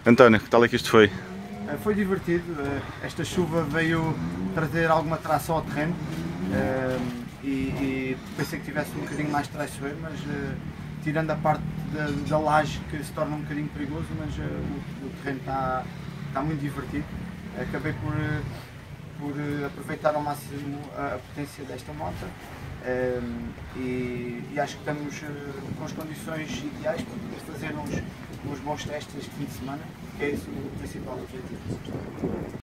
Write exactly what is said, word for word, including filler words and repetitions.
António, que tal é que isto foi? Foi divertido, esta chuva veio trazer alguma tração ao terreno e, e pensei que tivesse um bocadinho mais traiçoeiro, mas tirando a parte da, da laje que se torna um bocadinho perigoso, mas o, o terreno está, está muito divertido. Acabei por, por aproveitar ao máximo a, a potência desta moto e, e acho que estamos com as condições ideais para poder fazer uns, uns bons testes este fim de semana, que é esse o principal objetivo.